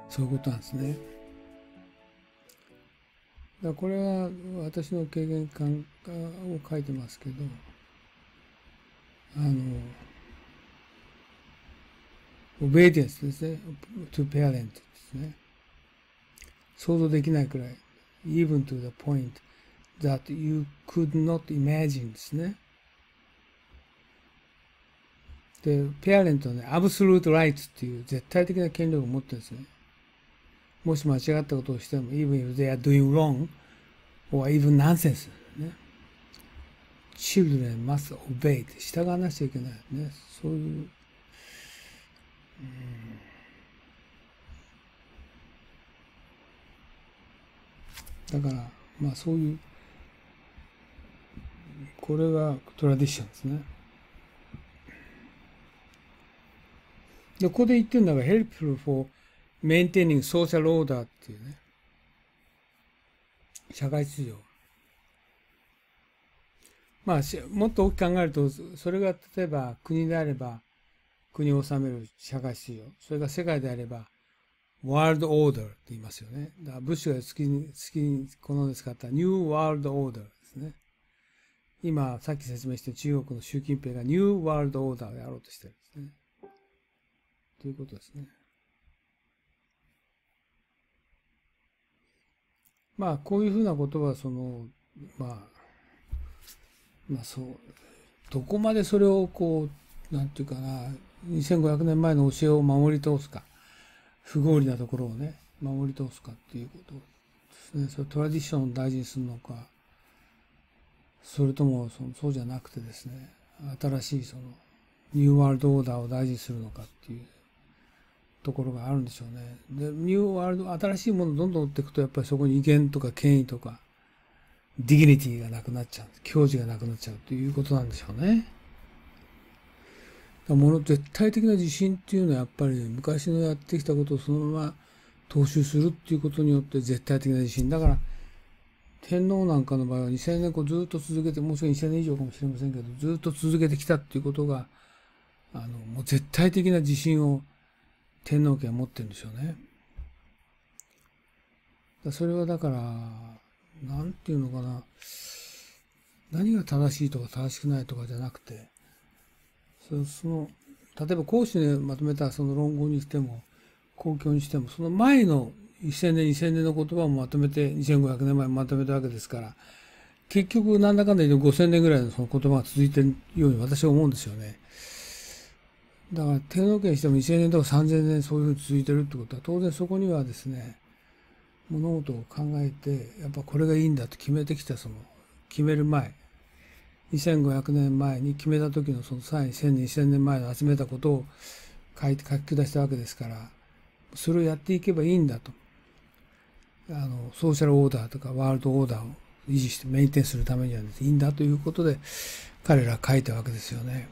そういうことなんですね。だからこれは私の経験感を書いてますけど、obedience ですね。to parent ですね。想像できないくらい。even to the point that you could not imagine ですね。で、ペアレントはね、absolute right っていう絶対的な権力を持ってるんですね。もし間違ったことをしても、even if they are doing wrong or even nonsense ね。children must obey って従わなきゃいけないね。そういう、だから、まあそういう、これがトラディションですね。で、ここで言ってるのが helpful for maintaining social order っていうね。社会秩序。まあ、もっと大きく考えると、それが例えば国であれば、国を治める社会秩序。それが世界であれば、ワールドオーダーって言いますよね。だからブッシュが好きに好んで使ったニューワールドオーダーですね。今、さっき説明した中国の習近平がニューワールドオーダーをやろうとしてるんですね。ということですね。まあ、こういうふうなことは、そう、どこまでそれをなんていうかな、2500年前の教えを守り通すか、不合理なところをね、守り通すかっていうことですね。それトラディションを大事にするのか、それともそうじゃなくてですね、新しいニューワールドオーダーを大事にするのかっていうところがあるんでしょうね。で、ニューワールド、新しいものをどんどん追っていくと、やっぱりそこに威厳とか権威とか、ディギニティがなくなっちゃう、矜持がなくなっちゃうということなんでしょうね。絶対的な自信っていうのはやっぱり昔のやってきたことをそのまま踏襲するっていうことによって絶対的な自信。だから、天皇なんかの場合は2000年ずっと続けて、もしくは2000年以上かもしれませんけど、ずっと続けてきたっていうことが、もう絶対的な自信を天皇家は持ってるんでしょうね。それはだから、なんていうのかな、何が正しいとか正しくないとかじゃなくて、例えば孔子にまとめたその論語にしても、公共にしても、その前の1000年、2000年の言葉をまとめて、2500年前にまとめたわけですから、結局なんだかんだ言って5000年ぐらいのその言葉が続いているように私は思うんですよね。だから天皇家にしても2000年とか3000年そういうふうに続いてるってことは、当然そこにはですね、物事を考えて、やっぱこれがいいんだと決めてきた決める前、2500年前に決めた時のその際に1000年、2000年前の集めたことを書き下したわけですから、それをやっていけばいいんだと。ソーシャルオーダーとかワールドオーダーを維持してメンテンするためには、ね、いいんだということで、彼らは書いたわけですよね。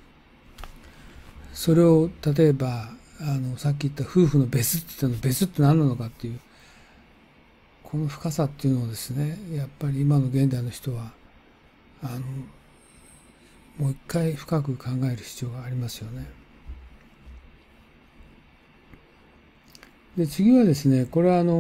それを、例えば、さっき言った夫婦の別って言ったの、別って何なのかっていう、この深さっていうのをですね、やっぱり今の現代の人は、もう一回深く考える必要がありますよね。で、次はですね、これは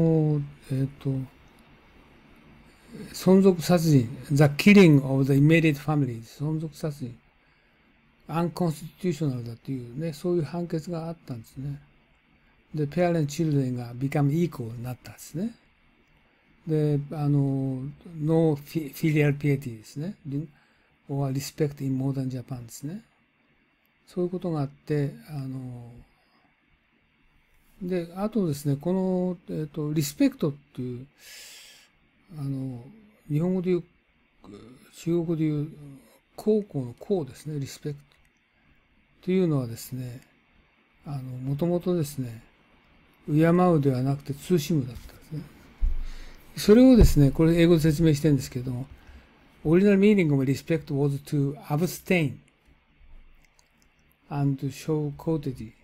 存続殺人、The Killing of the Immediate Family、存続殺人、アンコンスティテューショナルだっていうね、そういう判決があったんですね。で、Parent Children が become equal になったんですね。で、No Filial Piety ですね。or Respect in Modern Japan ですね。そういうことがあって、で、あとですね、この、リスペクトっていう、日本語で言う、中国語で言う、高校の校ですね、リスペクト。っていうのはですね、もともとですね、敬うではなくて慎むだったんですね。それをですね、これ英語で説明してるんですけども、Original meaning of respect was to abstain and to show courtesy.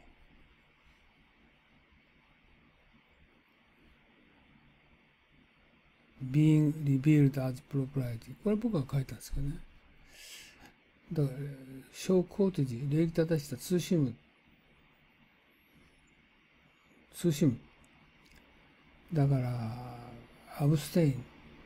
being revealed as propriety. これ僕が書いたんですけどね。だから、show courtesy、礼儀正しさ、慎む。 だから、アブステイン、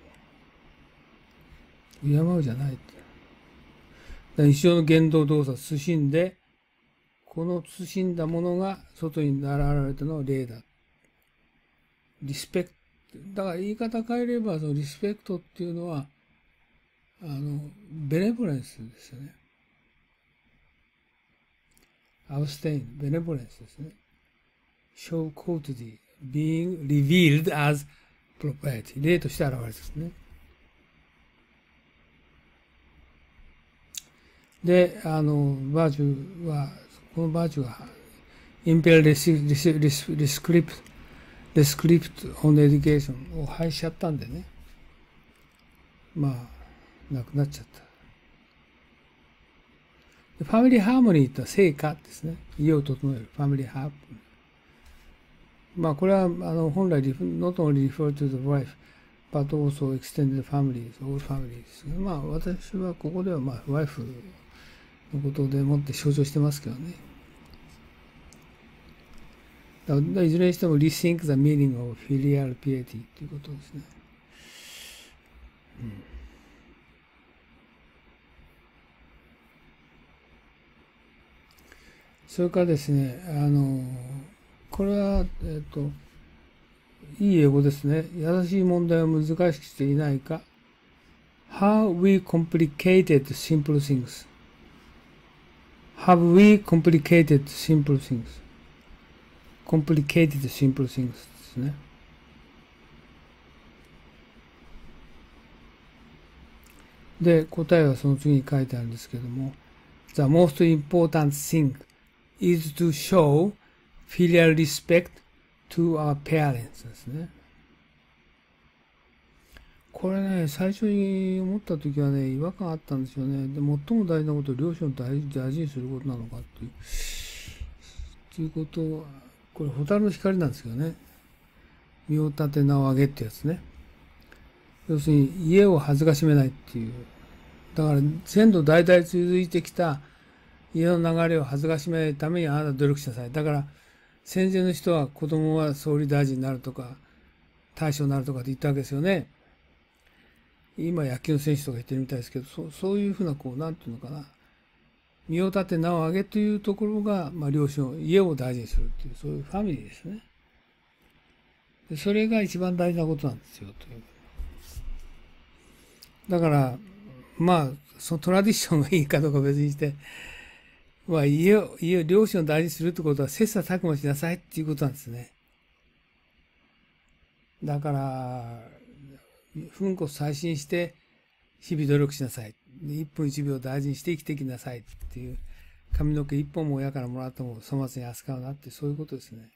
敬うじゃない。一生の言動動作、慎んで、この慎んだものが外に現れたのは霊だ。リスペクト。だから言い方変えれば、そのリスペクトっていうのは、ベネボレンスですよね。アブステイン、ベネボレンスですね。show quality, being revealed as propriety。例として現れてるんですね。で、バーチュは、このバーチュは、インペラルレスクリプト、オンエデュケーションを廃止しちゃったんでね。まあ、なくなっちゃった。ファミリーハーモニーとは成果ですね。家を整える。ファミリーハーモニー。まあ、これは、本来、not only refer to the wife, but also extended families, all families。まあ、私はここでは、まあ、ワイフのことでもって象徴してますけどね。だからいずれにしても rethink the meaning of filial piety ということですね。それからですね、これは、いい英語ですね。優しい問題を難しくしていないか。How we complicated simple things. Have we complicated simple things?complicated simple things ですね。で、答えはその次に書いてあるんですけども、The most important thing is to show filial respect to our parents ですね。これね、最初に思った時はね、違和感あったんですよね。で、最も大事なことは両親を大事にすることなのかっていうことは、これ、蛍の光なんですけどね。身を立て名を上げってやつね。要するに、家を恥ずかしめないっていう。だから、先祖代々続いてきた家の流れを恥ずかしめないためにあなた努力しなさい。だから、戦前の人は子供は総理大臣になるとか、大将になるとかって言ったわけですよね。今、野球の選手とか言ってるみたいですけど、そういうふうな、なんていうのかな。身を立て名を上げというところが、まあ、両親を、家を大事にするっていう、そういうファミリーですね。でそれが一番大事なことなんですよ、という。だから、まあ、そのトラディションがいいかどうか別にして、まあ、家を、両親を大事にするってことは、切磋琢磨しなさいっていうことなんですね。だから、奮骨再進して、日々努力しなさい。1分1秒大事にして生きていきなさいっていう、髪の毛1本も親からもらっても粗末に扱うなって、そういうことですね。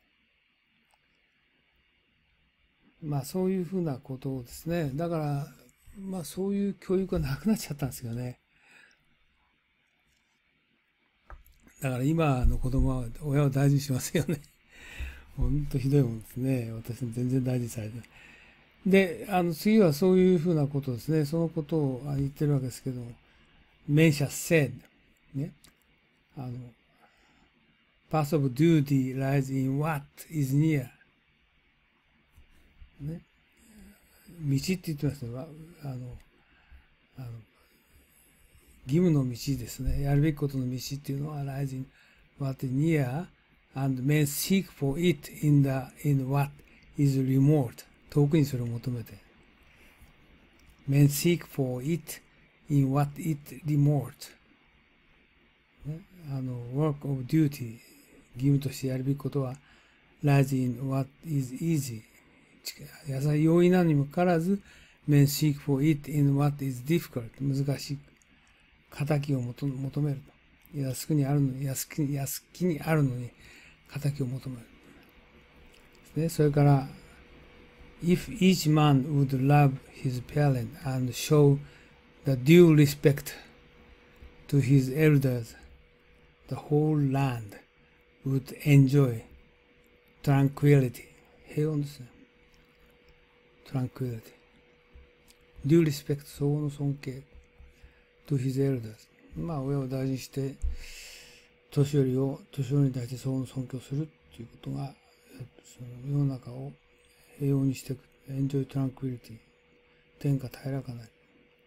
まあそういうふうなことをですね。だから、まあそういう教育がなくなっちゃったんですよね。だから今の子供は親を大事にしますよね。ほんとひどいもんですね。私も全然大事にされてない。で、次はそういうふうなことですね。そのことを言ってるわけですけど、Mencius said, ね。path of duty lies in what is near. ね。道って言ってますね。義務の道ですね。やるべきことの道っていうのは lies in what is near and men seek for it in what is remote. 遠くにそれを求めて。men seek for it in what is remote. ね、work of duty 義務としてやるべきことは lies in what is easy 容易なのにもかかわらず men seek for it in what is difficult 難しい仇を求めると安きにあるのに仇を求める、ね、それから if each man would love his parent and show the due respect to his elders the whole land would enjoy tranquility. 平穏ですね。tranquility. due respect. 相応の尊敬。to his elders. まあ、親を大事にして、年寄りに対して相応の尊敬をするっていうことが、その世の中を平穏にしていく。enjoy tranquility。天下平らかなり。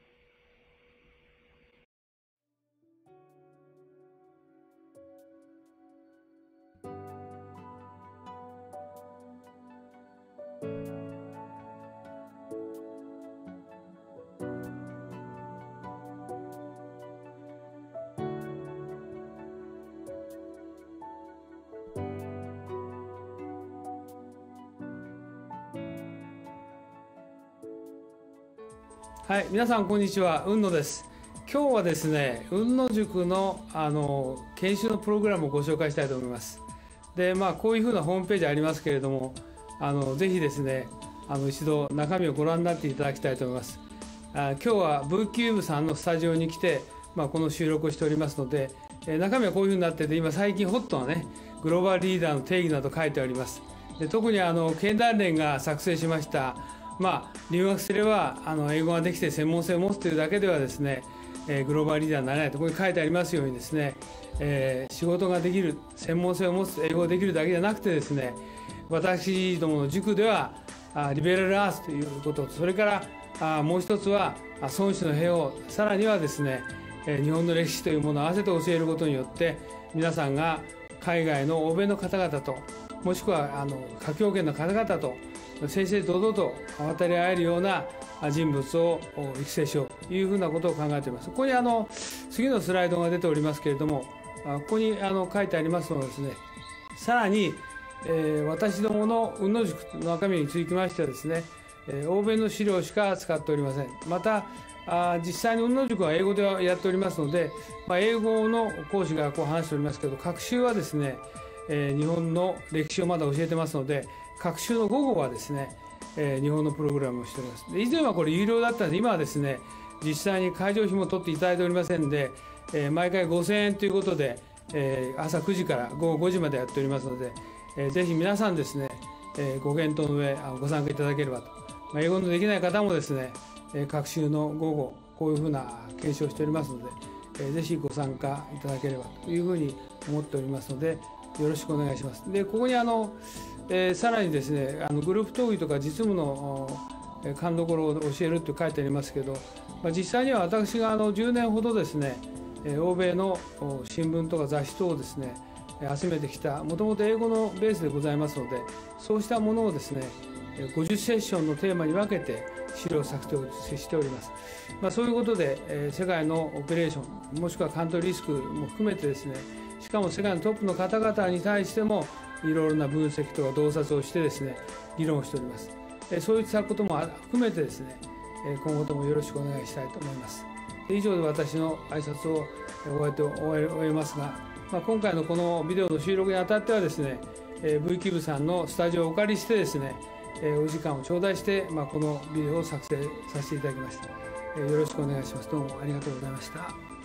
はい、皆さんこんにちは、雲野です。今日はですね、雲野塾の研修のプログラムをご紹介したいと思います。で、こういうふうなホームページありますけれども、ぜひですね、一度中身をご覧になっていただきたいと思います。今日は VCube さんのスタジオに来て、この収録をしておりますので、中身はこういうふうになってて、今最近ホットなね、グローバルリーダーの定義など書いてあります。で、特に経団連が作成しました、留学すれば英語ができて専門性を持つというだけではですね、グローバルリーダーになれないとここに書いてありますようにですね、仕事ができる専門性を持つ英語ができるだけじゃなくてですね、私どもの塾ではリベラルアーツということと、それからもう一つは孫子の兵を、さらにはですね、日本の歴史というものを合わせて教えることによって、皆さんが海外の欧米の方々と、もしくは華僑圏の方々と正々堂々と渡り合えるような人物を育成しようというふうなことを考えています。ここに次のスライドが出ておりますけれども、ここに書いてありますのはですね、さらに、私どもの雲野塾の中身につきましてはですね、欧米の資料しか使っておりません。また実際に雲野塾は英語でやっておりますので、英語の講師がこう話しておりますけど、学習はですね、日本の歴史をまだ教えてますので、学習の午後はですね、日本のプログラムをしております。で、以前はこれ有料だったので、今はですね、実際に会場費も取っていただいておりませんで、毎回5000円ということで、朝9時から午後5時までやっておりますので、ぜひ皆さんですね、ご検討の上ご参加いただければと。英語のできない方もですね、学習の午後、こういうふうな研修をしておりますので、ぜひご参加いただければというふうに思っておりますので、よろしくお願いします。で、ここにさらにですね、グループ討議とか実務の勘どころを教えると書いてありますけど、実際には私が10年ほどですね、欧米の新聞とか雑誌等をですね、集めてきた、もともと英語のベースでございますので、そうしたものをですね、50セッションのテーマに分けて資料作成をしております。そういうことで、世界のオペレーション、もしくはカントリーリスクも含めてですね、しかも世界のトップの方々に対してもいろいろな分析とか洞察をしてですね、議論をしております。そういったことも含めてですね、今後ともよろしくお願いしたいと思います。以上で私の挨拶を終えますが、今回のこのビデオの収録にあたってはですね、VCube さんのスタジオをお借りしてですね、お時間を頂戴して、このビデオを作成させていただきました。よろしくお願いします。どうもありがとうございました。